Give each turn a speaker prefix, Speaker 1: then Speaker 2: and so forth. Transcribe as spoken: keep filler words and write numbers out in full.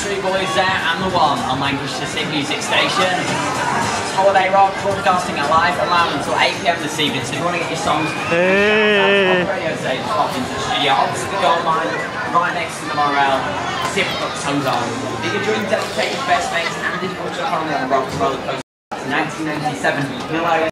Speaker 1: Backstreet Boys there and The One on Lancashire City Music Station. It's Holiday Rock, broadcasting it live around until eight p m this evening. So if you want to get your songs hey. on the radio stage, pop into the studio. Opposite the gold mine, right next to the Morel. See if we've got the songs on. Did you join Dedicated Best Mates and did you watch the Holiday on Rock Roller Coaster? nineteen ninety-seven.